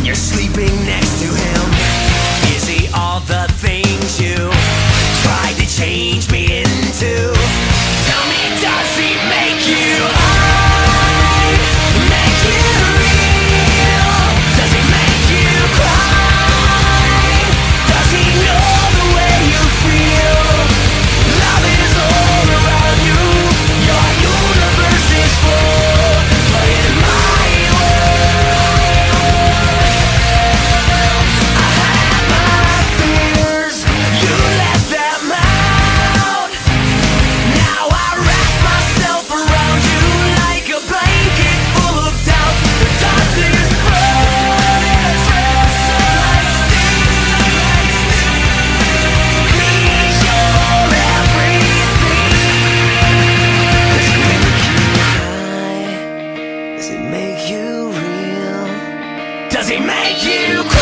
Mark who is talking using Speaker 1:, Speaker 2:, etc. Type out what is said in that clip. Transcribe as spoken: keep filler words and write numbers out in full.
Speaker 1: when you're sleeping next to him? Is he all the things you tried to change me into? Tell me, does he make you high? Make you real? Does he make you cry? Does he know the way you feel? Love is all around you. Your universe is full, but in my world I had my fears. You let them out. Now I wrap myself around you like a blanket full of doubt. The darkness burns, sunlight stings. He's your everything. Does it make you high? Does it make you real? Does he make you cry?